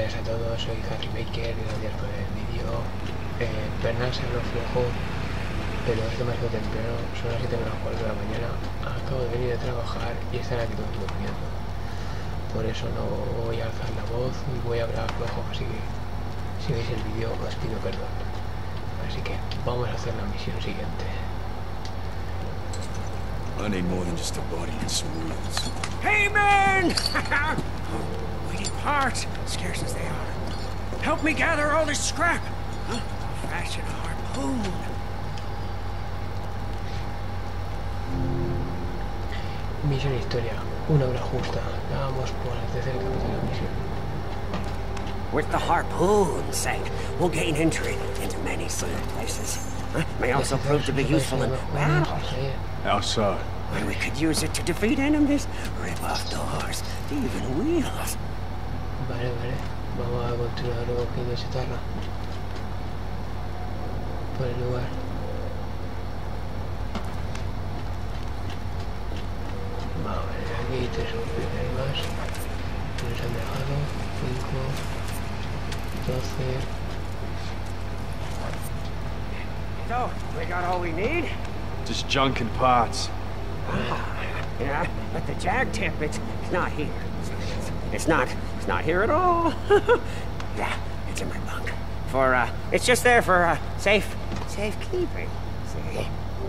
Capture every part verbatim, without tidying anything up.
días a todos, soy Harry Baker, gracias por el vídeo. Eh, perdón ser lo flojo, pero es demasiado temprano, son las siete menos cuatro de la mañana, acabo de venir a trabajar y están aquí todos durmiendo. Por eso no voy a alzar la voz y voy a hablar flojo, así que si veis el vídeo os pido perdón. Así que vamos a hacer la misión siguiente. I need more than just a body and some wheels. Hey, man! We need parts, scarce as they are. Help me gather all this scrap. Huh? Fashion a harpoon. Misión historia, una hora justa. Vamos por el tercer capítulo de la misión. With the harpoon, Saint, we'll gain entry into many secret places. Huh? May also prove to be useful in battle. How so? Well, we could use it to defeat enemies, rip off doors, even wheels. Vale, vale. Vamos a continuar recogiendo chatarra por el lugar. Vamos a ver, aquí hay tres hay más. Nos han dejado cinco, doce. So, we got all we need? Just junk and parts. Yeah, but the jag tip, it's, it's not here. It's, it's not, it's not here at all. Yeah, it's in my bunk. For, uh, it's just there for, uh, safe, safekeeping. See?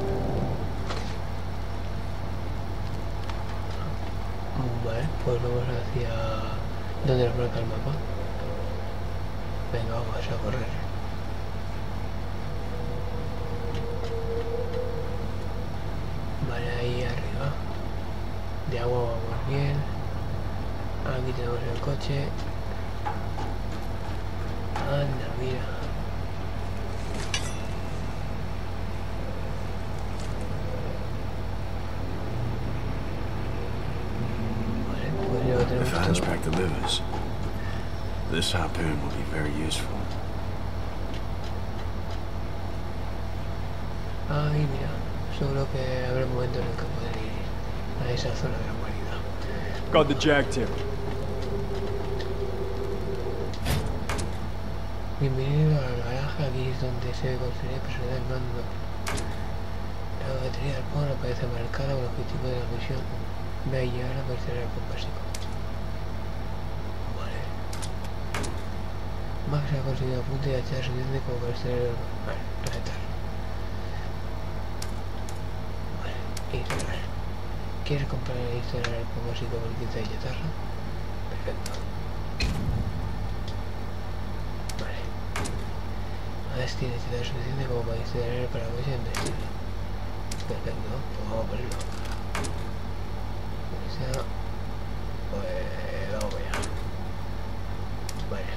Vale, pues vamos hacia donde nos marca el mapa. Venga, vamos a correr. Vale, ahí arriba. De agua vamos bien. Aquí tenemos el coche. Anda, mira. Vale, pues ya lo tenemos If todo. Hunchback delivers, this harpoon will be very useful. Ay, mira. Seguro que habrá un momento en el que poder ir a esa zona de la guarida. Got the jag tip. Bienvenido a la garaje, aquí es donde se construye personal del mando. La batería del polo aparece marcada con el objetivo de la misión. Ve a llegar a aparecer el arco básico. Vale. Max ha conseguido apunte y hachar suficiente como para estar... Vale, recetar. Instalar. ¿Quieres comprar e instalar el arco básico con quince de chatarra? Perfecto. Vale. Además tiene chatarra suficiente como para instalar el paraguas en destino. Perfecto, pues vamos a ponerlo. O sea, pues vamos allá. Vale.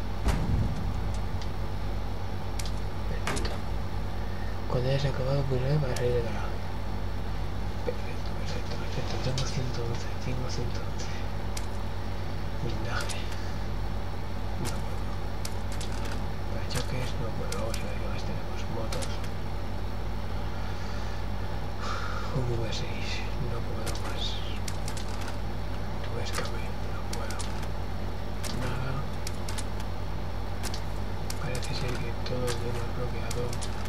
Perfecto. Cuando hayas acabado, pulsar para salir de garaje. Perfecto, perfecto, perfecto. Tengo ciento once, tengo ciento once. Blindaje. No puedo. Para choques no puedo. Vamos a ver qué más tenemos. Motos. Un V seis. No puedo más. Tu escape. No puedo. Nada. Parece ser que todo tiene bloqueado.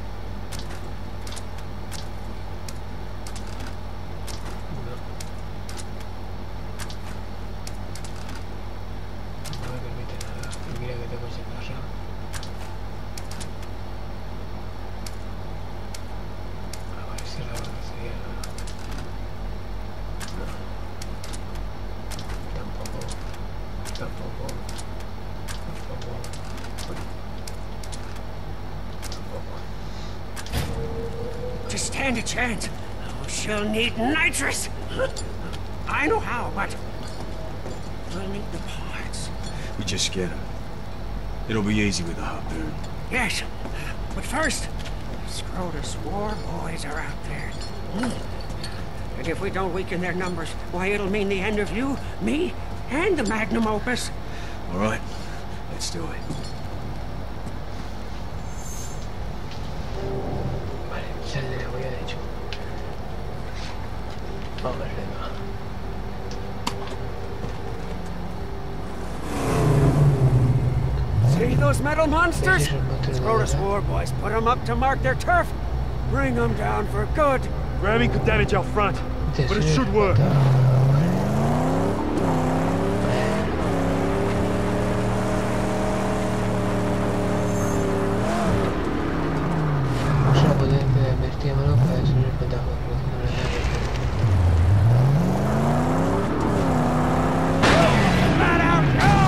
To stand a chance, oh, she'll need nitrous. I know how, but we'll need the parts. We just get them. It'll be easy with the harpoon. Yes, but first, Scrotus war boys are out there. And if we don't weaken their numbers, why, it'll mean the end of you, me, and the magnum opus. All right, let's do it. Vale, sal de la huella derecho. Vamos, venga. See those metal monsters? Esos monstruos de Scrotus verdad. War boys put them up to mark their turf. Bring them down for good. Ramming could damage our front, Te but it sirve should el work. botón. Usa la potencia del vestíbulo para destruir el fantasma produciendo una nave. Flat out roar!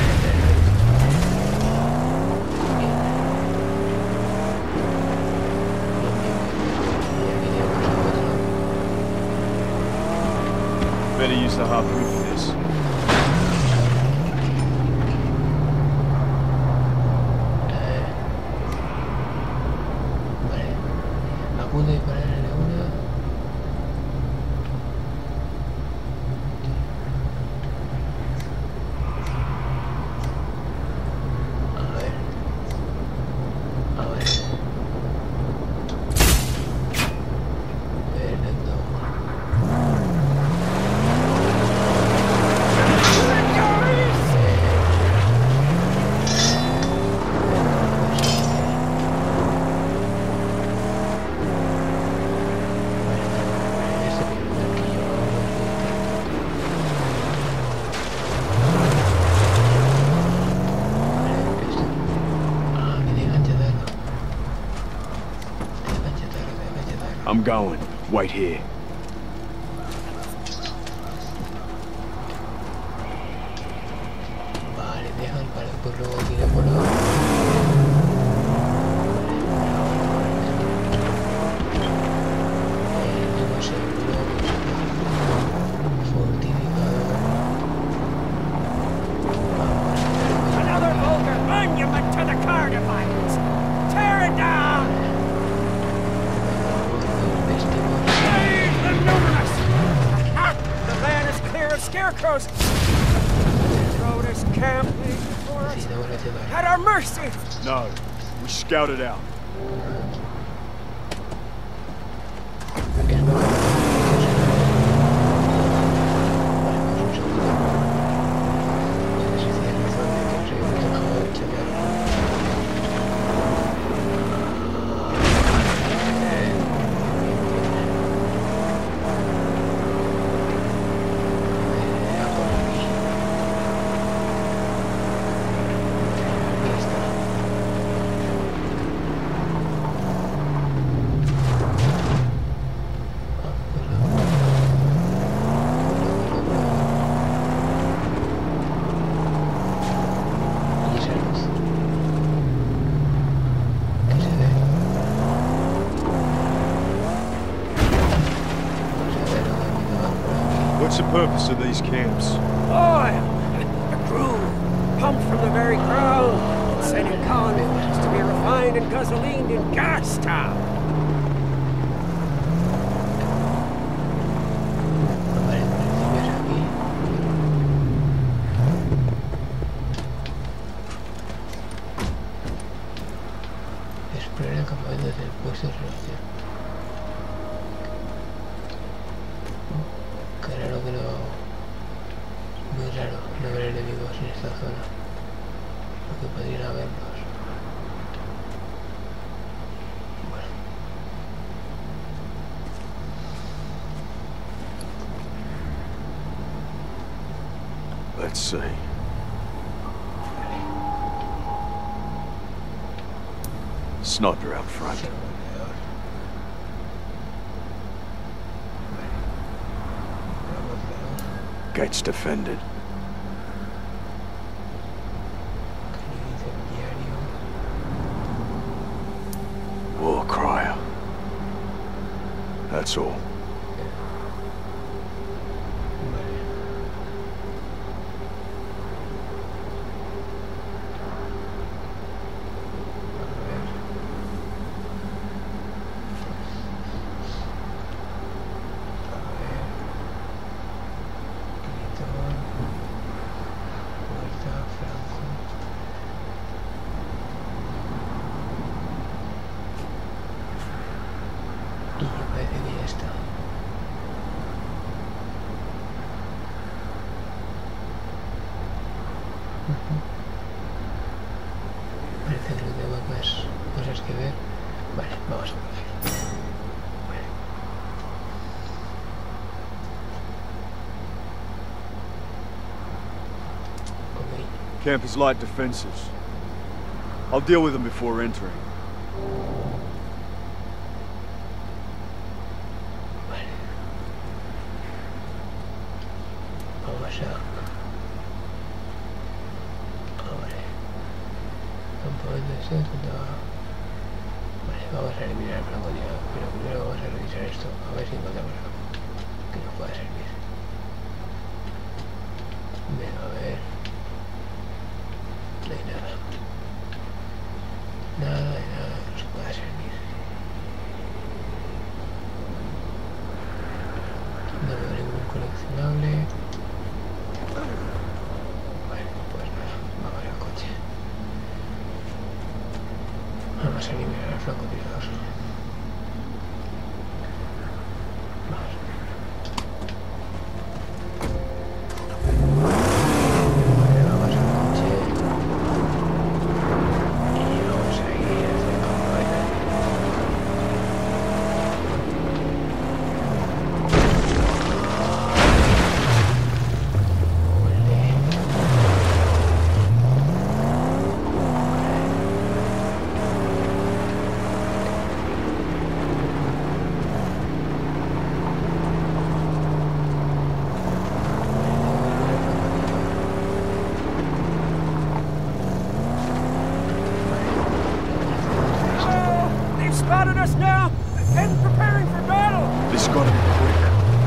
Better use the harpoon for this. Vale. A punto de disparar en una. A ver. A ver. Fernando. I'm going. Wait here. Vale, deja el palo, pues luego tira por ahora. El nuevo seguro, fortificador. Another vulgar monument to the Cardifites! Tear it down! Save the numerous! Aha! The land is clear of scarecrows! Scrotus camp laid before us. Necesitamos la llevar. At our mercy! No, we scouted out. Es bueno. Vale, pues un segundo. No sé si tienes razón de que soy un dejado de chequear. What's the purpose of these camps? Oil! A groove, pumped from the very ground, and sent in convoys to be refined and gasolined in Gastown. Vale, en principio es aquí. Explorar el campamento desde el puesto de relación. Qué raro que no... Muy raro no ver enemigos en esta zona. Porque podrían haberlos. Bueno. Let's see. Sniper out front. Sí, alrededor. Vale. Vamos, vamos. Gates defended. Cañón incendiario. War crier. That's all. Vale. A ver. A ver. Gritón. Puerta, Franco. Y me parece que ya está. Ujú. Camp has light defenses. I'll deal with them before entering. Vale. Vamos a... Ah, vale. Campamento de sed, vale, vamos a eliminar el francotirador, pero primero vamos a revisar esto, a ver si encontramos algo que nos pueda servir. Venga, a ver. No hay nada. Nada de nada que nos pueda servir. No veo ningún coleccionable. Vale, pues nada, vamos al coche. Vamos a eliminar al francotirador. Vamos. Vale, vamos al coche. Y vamos a ir hacia el campamento. Oh, they've spotted us now and preparing for battle. This has got to be quick.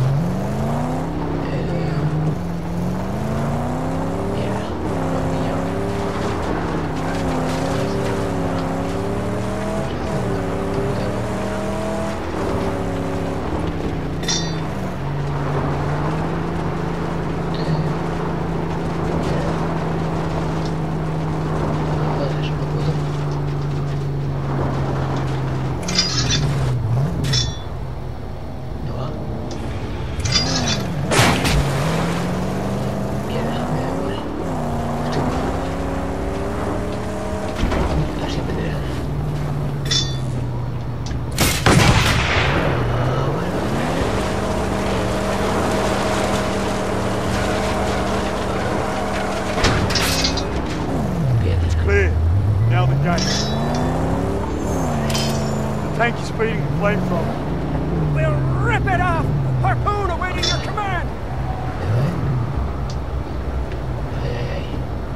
Clear. Now the gate. The tank is feeding the flamethrower. We'll rip it off. Harpoon awaiting your command. Ay, ay, ay.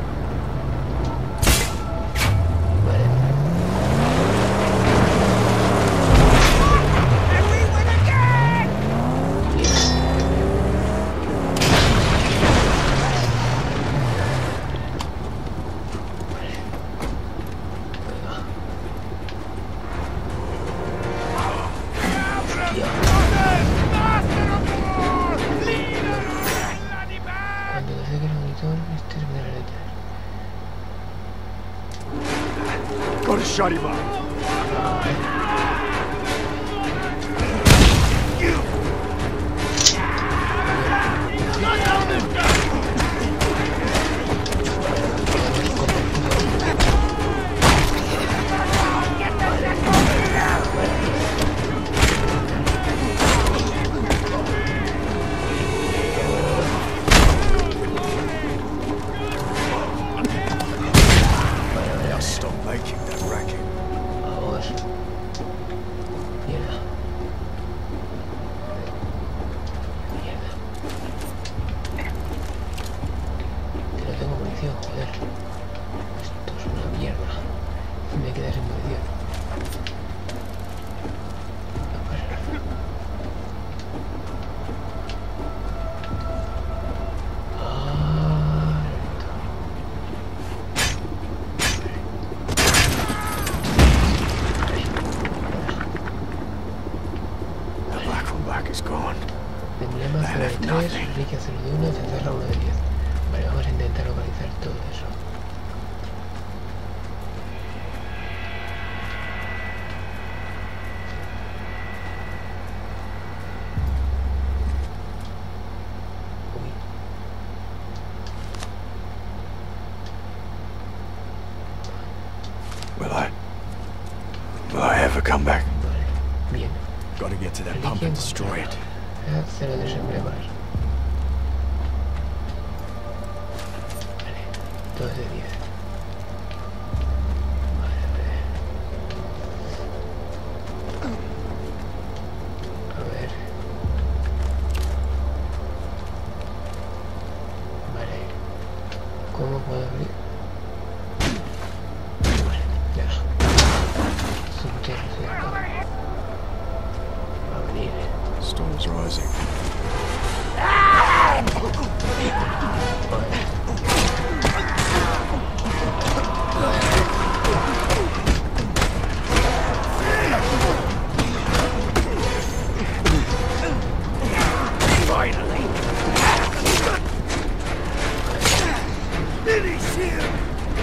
Vale. And we win again. Cuando despegue el monitor, este es de la letra. Gotta shut him up. Now stop making that racket. Vamos. Mierda. Mierda. Que no tengo munición, joder. Esto es una mierda. Me quedé sin munición. No pasa nada. Ah, The black from back is gone. Emblema cero de tres, reliquia cero de uno, cencerra uno de diez. Vale, vamos a intentar localizar todo eso. Uy. Will I... Will I ever come back? Vale, bien. Gotta get to that pump and destroy it. Ah, cero de emblemas. Vale, Dos de diez. Vale, vale. A ver. Vale. ¿Cómo puedo abrir? Vale, ya. Mucha ilusión. Va a venir. Storm's rising. Finally! Finish him!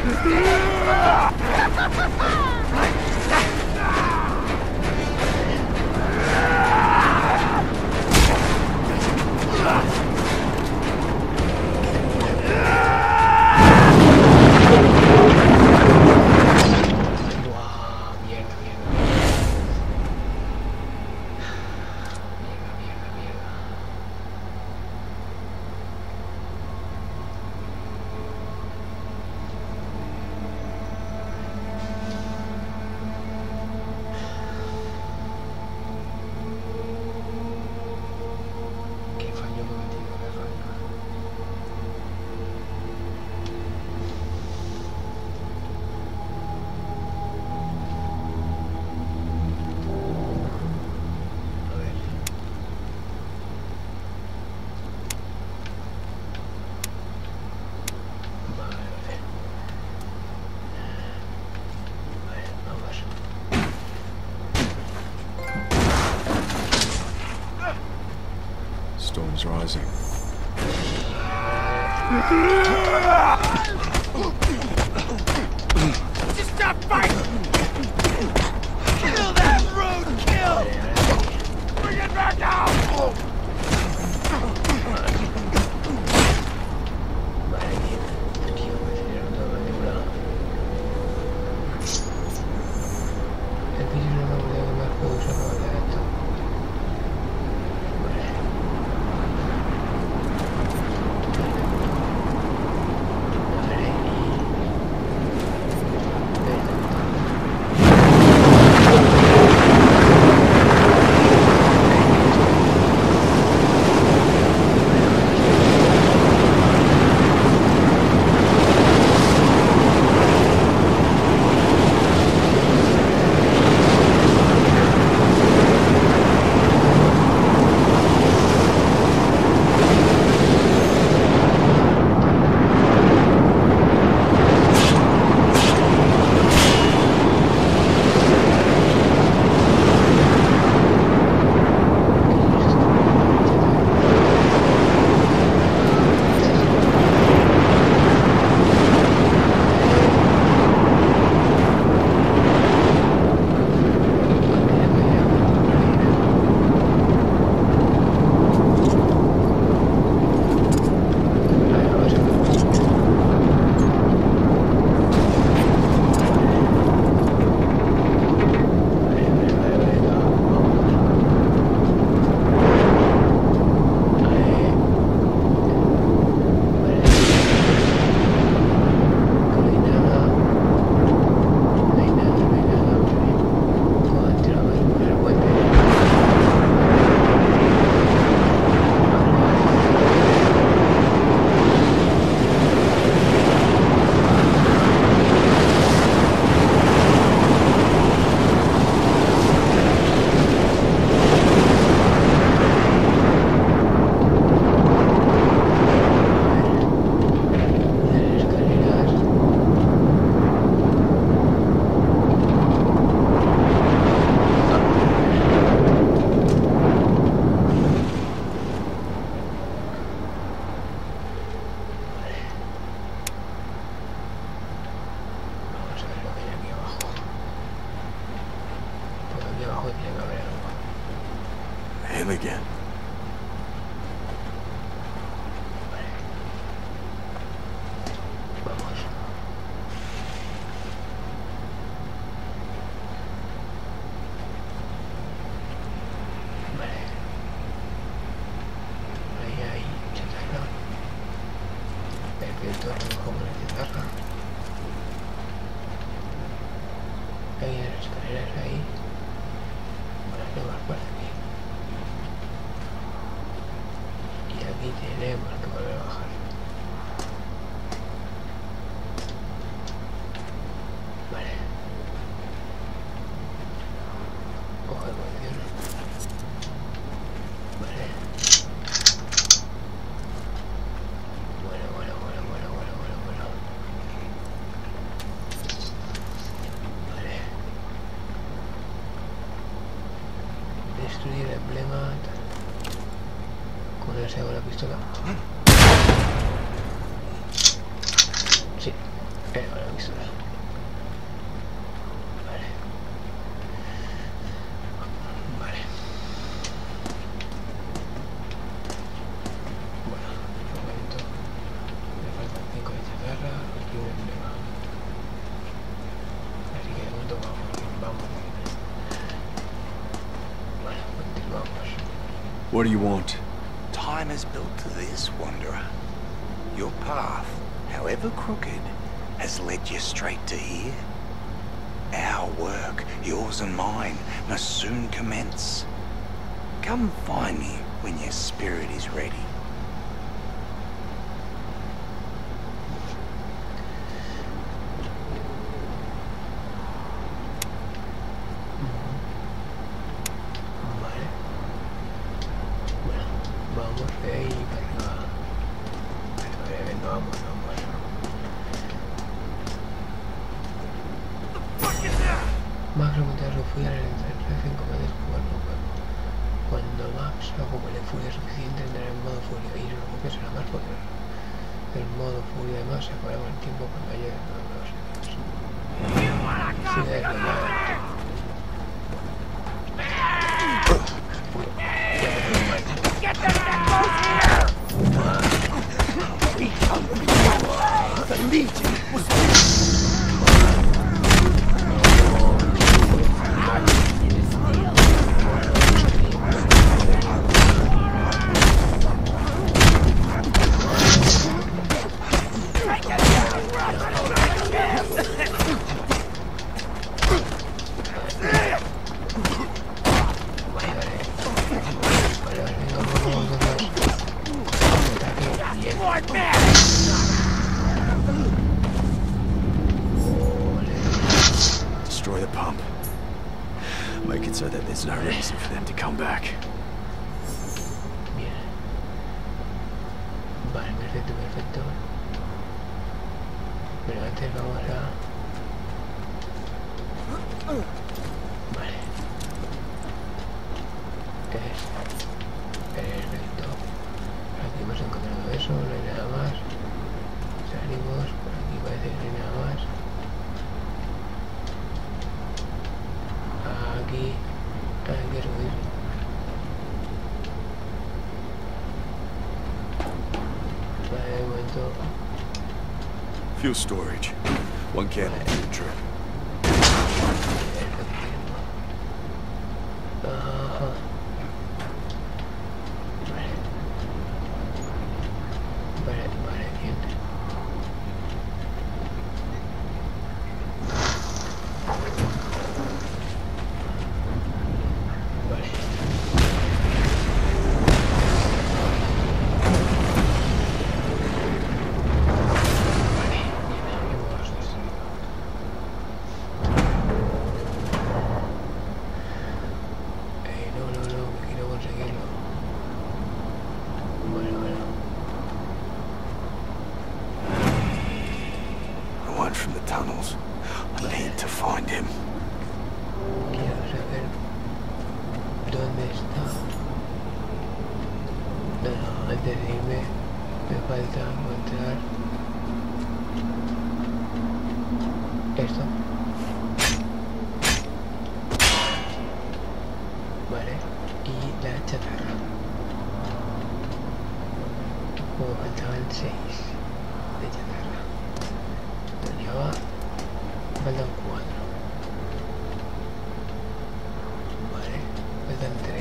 Storm's rising. Just stop fighting! Kill that roadkill! Bring it back out! Vale, bien. Aquí voy a tener otra mandíbula. El pillo no me acuerdo que más puedo usar para hacer esto. Vale. Vale, y... Perfecto. momento recogemos la chatarra. Hay unas escaleras ahí. Bueno, no más por aquí. Y aquí tenemos que volver a bajar. Vale. Ojo de munición. Vale. Bueno, bueno, bueno, bueno, bueno, bueno, bueno. Vale. Destruir el emblema. Con ese hago la pistola. Sí, era con la pistola. Vale. Vale. Bueno, un momento. Me faltan cinco de chatarra y un emblema. Así que de momento vamos, vamos. Bueno, continuamos. What do you want? Time is built to this, Wanderer. Your path, however crooked, has led you straight to here. Our work, yours and mine, must soon commence. Come find me when your spirit is ready. Vamos de ahí para arriba. Vale, vale, no vamos, no vamos. Max remonta su furia al entrar en combates cuerpo a cuerpo. Cuando Max acumule furia suficiente entrará en modo furia y su golpe será más poderoso. El modo furia además se acabará con el tiempo con mayor de los furia de la Get the Necros here! The Legion was... Destroy the pump. Make it so that there's no reason for them to come back. Bien. Vale, perfecto, perfecto. Pero antes vamos a... Vale. Es... Perfecto. Aquí hemos encontrado eso, no hay nada más. Salimos, por aquí parece que no hay nada más. Aquí hay que subir. Vale, de momento. Fuel storage. One candle to the trip. Ajá. Vale. Vale, vale, bien. Vale. Eh, no, no, no, que quiero conseguirlo. Bueno, bueno. The one from the tunnels. I need to find him. Quiero saber dónde está. No, no, antes de irme me falta encontrar esto. Vale, y la chatarra. Como faltaban seis de chatarra. Entonces ya va. Faltan cuatro. Vale, faltan tres.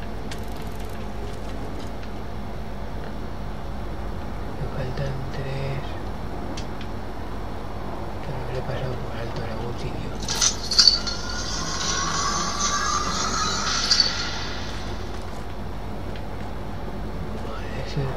Me faltan tres. ser.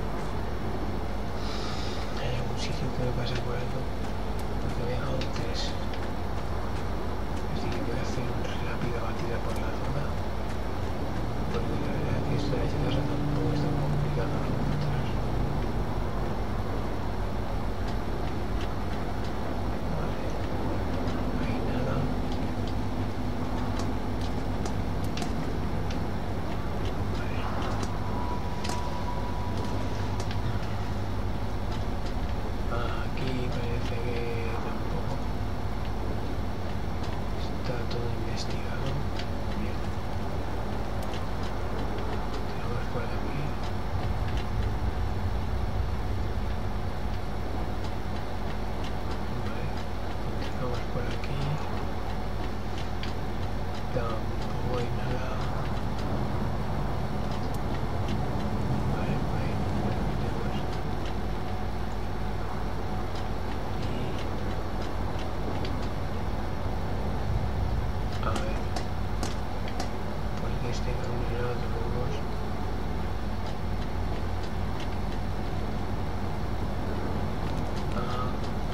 Hay algún sitio que me pasa por algo. Porque me he dejado tres. Así que voy a hacer una rápida batida por la zona. Porque la verdad es que esto de la casa tampoco es tan complicado de encontrar. Vale. No hay nada. Aquí parece que tampoco está todo investigado. Bien. Vamos por aquí. Vale. Continuamos por aquí. Tampoco hay nada. Vale, ahí tenemos. A ver, porque este camino no lo tenemos. Ah,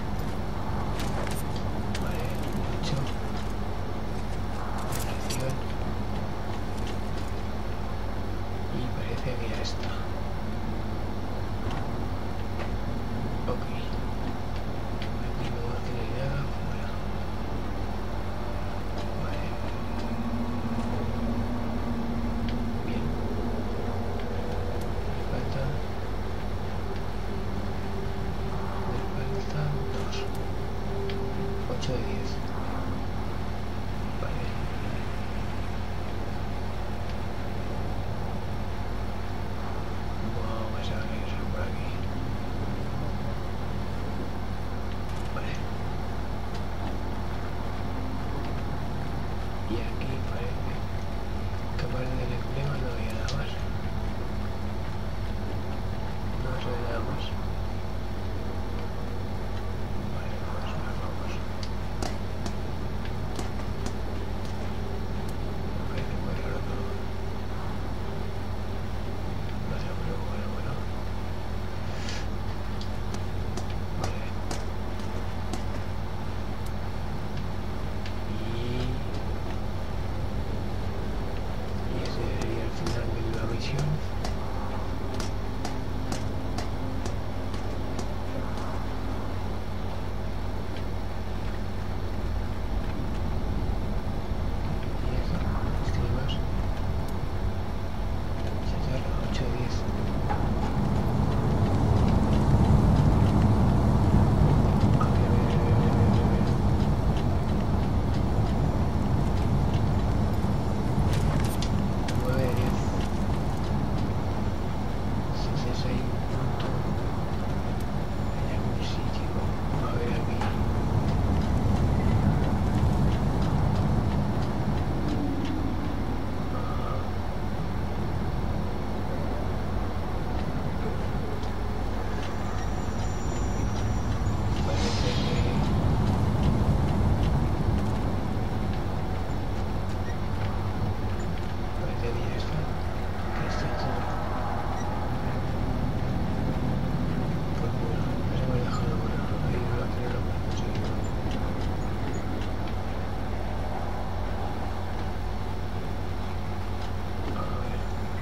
vale, mucho. Munición. Y parece que ya está. Ok. Aquí no tiene nada fuera. Vale. Bien. Me faltan. Me faltan dos. Ocho de diez. Vale. Vamos a regresar por aquí. Vale. Y aquí parece que aparte del emblema no había nada más. No se ve nada más. Vale, pues nos vamos. Parece muy raro todo. No sé, pero bueno, bueno. Vale. Y... Y ese sería el final de la misión. Y eso, escribimos. Chacharra, ocho de diez. A ver, a ver, a ver, a ver, a ver. nueve de diez. Entonces hay un punto en algún sitio. A ver aquí. Ah, parece que... Parece que ya está. Que está todo. Pues bueno, nos hemos dejado bueno. Ahí no lo que no lo hemos conseguido. A ver.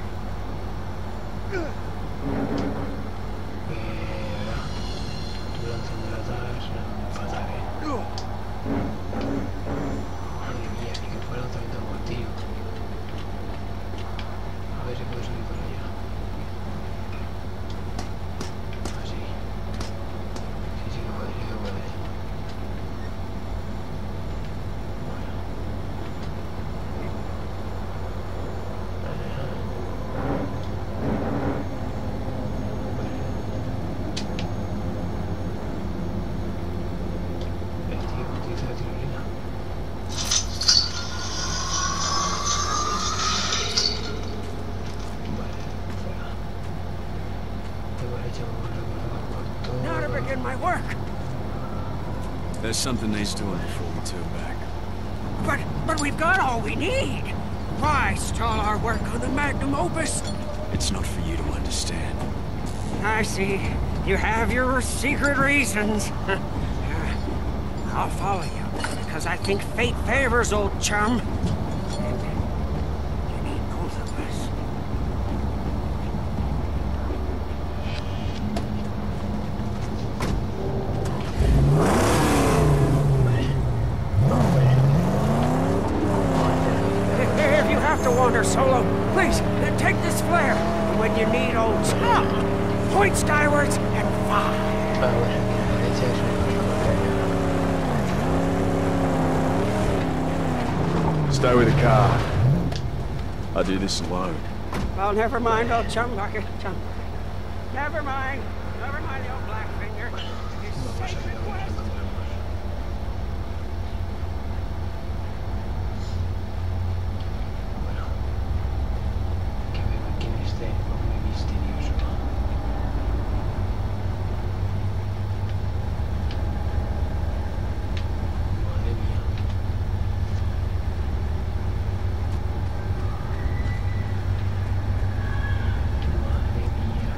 Eh, tú lanzando la taza, fatal, eh. Madre mía, ni que fuera lanzamiento de martillo. A ver si puedo subir por allá. Así. Sí, sí que puede, sí que puede. Bueno. El tío utiliza la tirolina. Vale, fuera. Tengo la hecha como por Now to todo. begin my work. There's something needs doing before we turn back. But but we've got all we need. Why stall our work on the magnum opus? It's not for you to understand. I see. You have your secret reasons. I'll follow you, because I think fate favors old chum. And you need both of us. If you have to wander solo, please, take this flare. And when you need old chum, point skywards and fire. Ah, bueno, la derecha es un Stay with the car. I do this alone. Well, never mind, old chum bucket, chum. Never mind. Never mind the old black finger. His sacred quest. Bueno, que veo aquí en este hombre misterioso. Madre mía. Madre mía.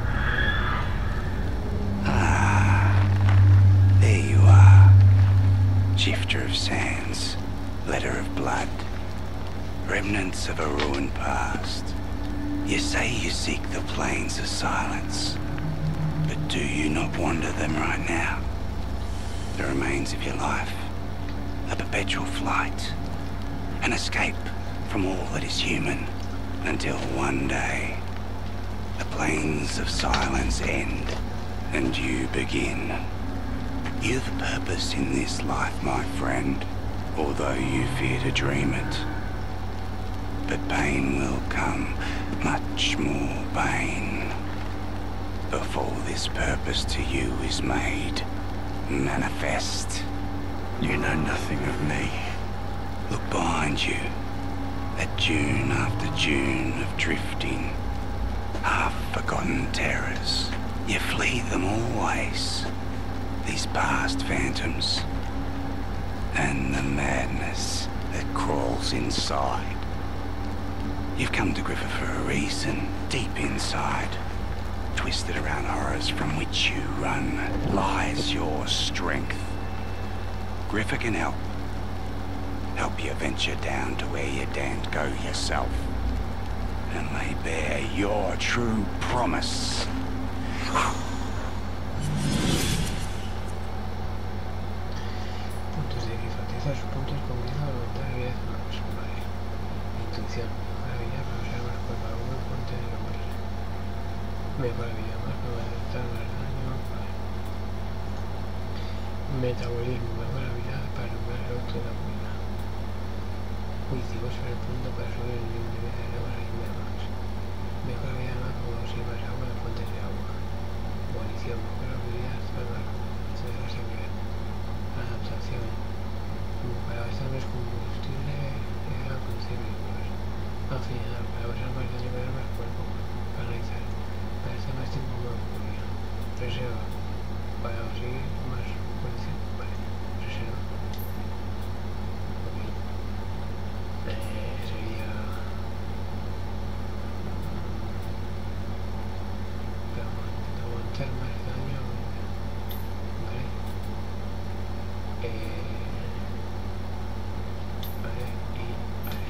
There you are. Shifter of sands, letter of blood, remnants of a ruined past. You say you seek the plains of silence, but do you not wander them right now? The remains of your life, a perpetual flight, an escape from all that is human, until one day, the plains of silence end, and you begin. You've purpose in this life, my friend, although you fear to dream it. But pain will come, much more pain, before this purpose to you is made manifest. You know nothing of me. Look behind you, at dune after dune of drifting, half-forgotten terrors. You flee them always, these past phantoms, and the madness that crawls inside. You've come to Griffa for a reason, deep inside. Twisted around horrors from which you run lies your strength. Griffa can help. Help you venture down to where you daren't go yourself. And lay bare your true promise. Puntos de enfatiza sus puntos con vida o aumentar la vida de más. Vale. Intuición. Maravilla para usar más cuerpo. Alguno ponte de lo mal. Me maravilla más para detectar más daño. Vale. Metabolismo. Mejor habilidad para lograr el auto de la comida. Juicio sobre el punto para subir el nivel de vida de agua y más. Mejor habilidad más como si más agua de fuentes de agua. Coalición. Mejor habilidad para más de la sangre. Adaptación. Para gastar más combustible y para conducir vehículos. Afinidad. Para usar más daño para más cuerpo. Paralizar. Para estar más tiempo como ocurrir. Reserva. Para conseguir más munición. Vale. Reserva. Ok. Eh, sería... Para aguantar más daño. Vale. Eh... Vale, y vale.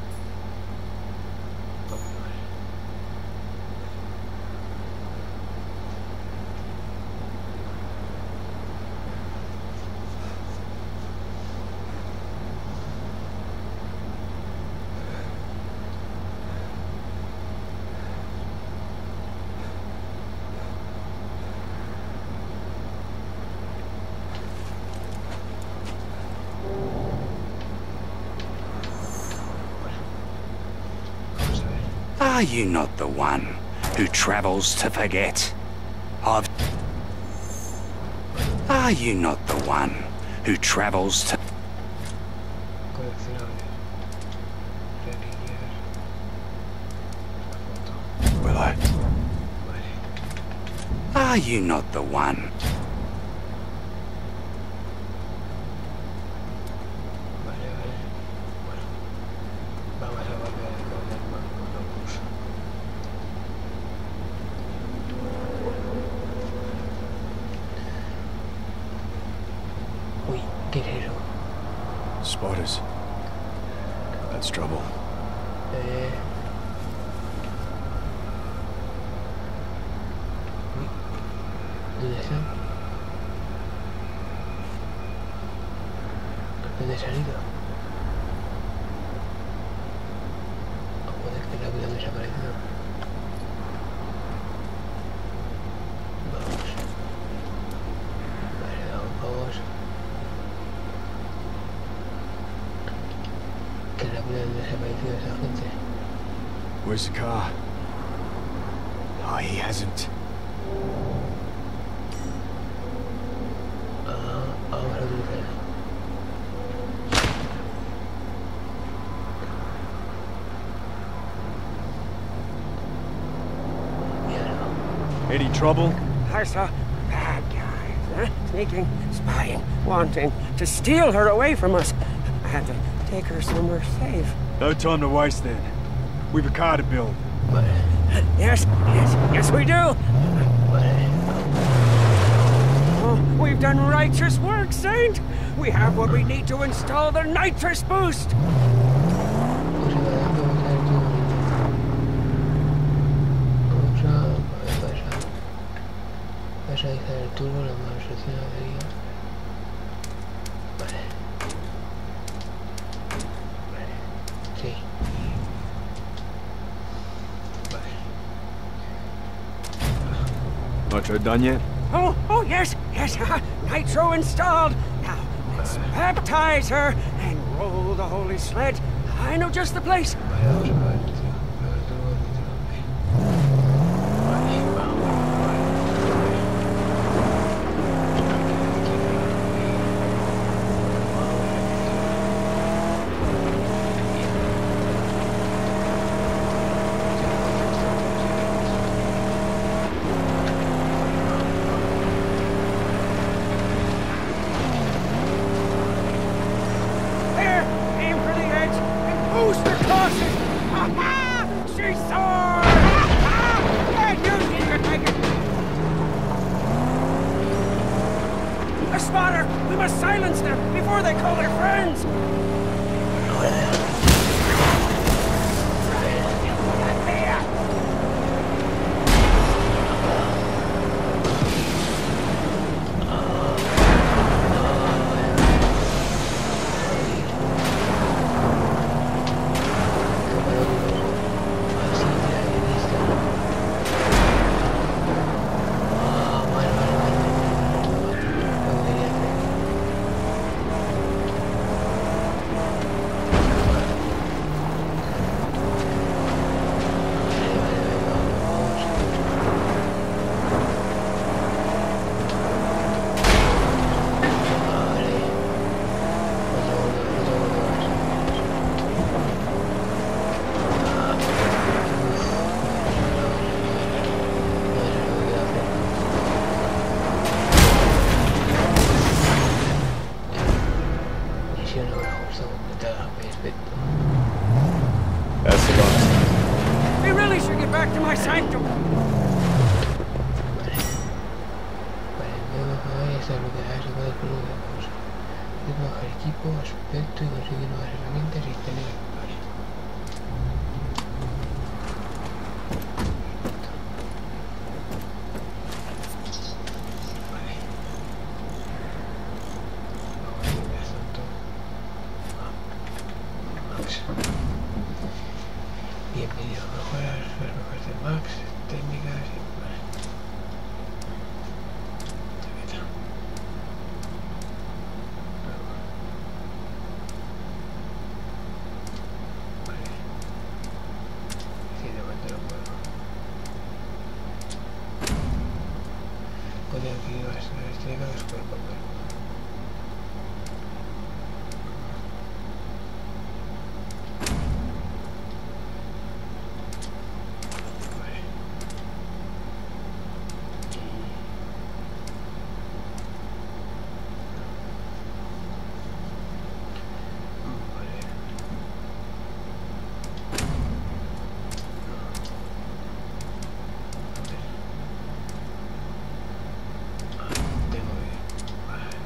Ok, vale. Vamos a ver. Are you not the one who travels to forget? I've... Are you not the one who travels to... Coleccionables. Reliquias. La foto. Will I? Vale. Are you not the one? Vale, vale. Bueno. Vamos a volver con el mapa. Spotters. That's trouble. Eh... ¿Dónde están? ¿Dónde he salido? ¿O puede que la vida desaparecido? Vamos. Vale, vamos, vamos. Que la vida desaparecido esa gente. Where's the car? Oh, he hasn't. Ah, vamos a utilizarla. Any trouble? I saw bad guys, huh? Sneaking, spying, wanting to steal her away from us. I had to take her somewhere safe. No time to waste then. We've a car to build. Vale, Yes, yes, yes we do. vale. Oh, we've done righteous work, Saint. We have what we need to install the nitrous boost. Pues ahora vamos a ver qué bonito. Vamos a... Vamos a... Vamos a dejar el turbo, la mano solución avería. Vale. Vale. Sí. Vale. Nitro done yet? Oh, oh, yes, yes, uh, nitro installed. Now, let's baptize her and roll the holy sled. I know just the place. Vale, vamos a ver el turbo. El turbo, el turbo. Vale, vamos. There, aim for the edge and boost her caution. Ha-ha! She soared! Ha-ha! And you need to take it. A spotter! We must silence them before they call their friends. Misión ahora justo completada, perfecto. That's the last. We really should get back to my sanctum. Vale. Vale, luego hay esta bloqueada, se puede por lo que vamos. Es bajar equipo, aspecto y conseguir nuevas herramientas y tener. Vale. Vale. Vamos a ir asunto. Max. Bienvenido a mejorar las mejoras de Max, técnicas y... Vale. Chaqueta. Vale. Sí, de momento no puedo. Puedo adquirir las técnicas cuerpo a cuerpo. Vale. Vale. Tengo que... Vale.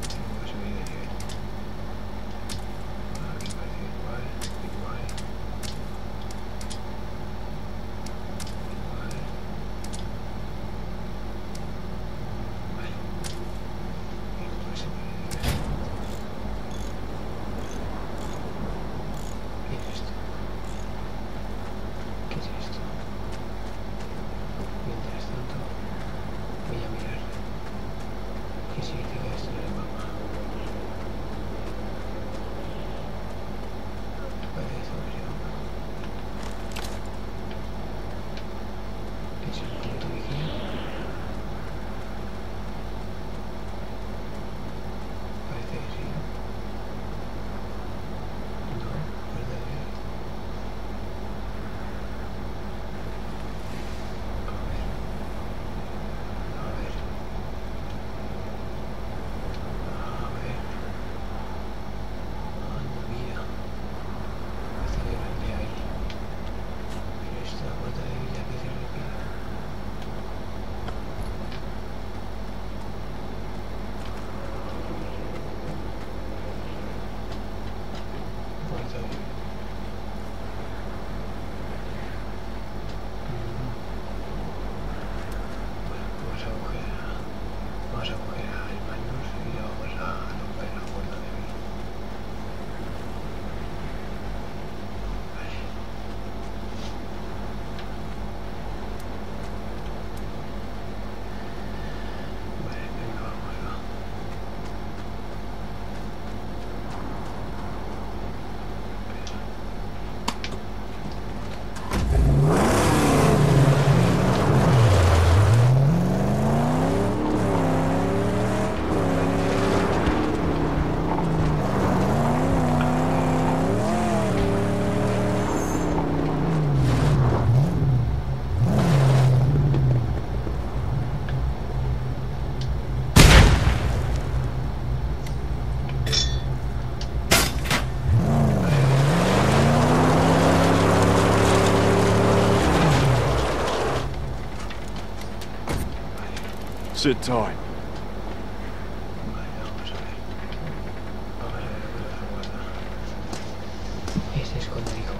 Sit tight. Vale, vamos a ver. Vamos a ver lo que nos guarda. Este escondrijo.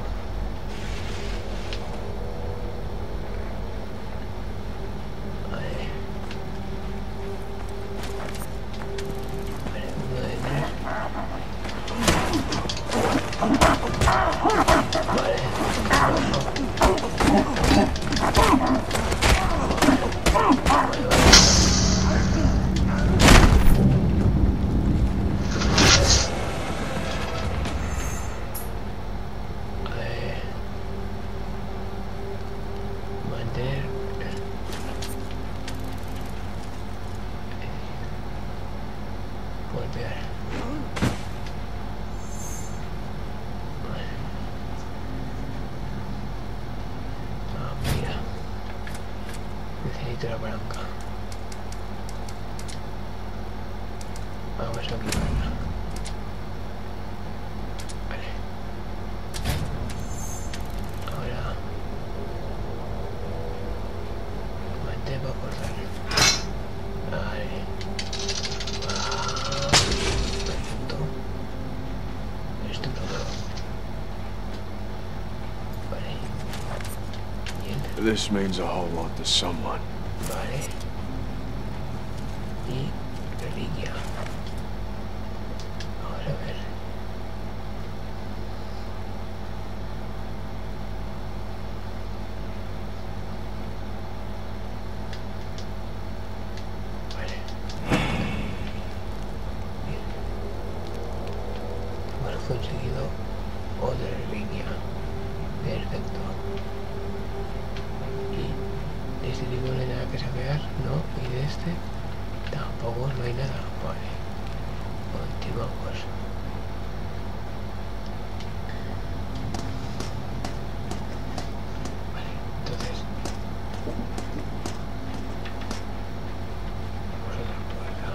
Vale. Vale, uno de tres. Mantener golpear. Ah, mira. Necesito la palanca. Vamos a activarla. Vale. Ahora mantén para cortar. Vale. Ah, perfecto. Estupendo. Vale. Bien. This means a whole lot to someone. Vale. Y reliquia. Vamos a ver. Vale. Bien. Hemos conseguido otra reliquia. Perfecto. Y de este tipo no hay nada que saquear, ¿no? Y de este tampoco no hay nada. Vale. Continuamos. Vale, entonces vamos a otra puerta.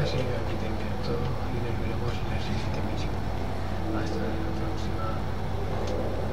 Así que aquí termina todo y nos veremos en la siguiente misión. Hasta la próxima.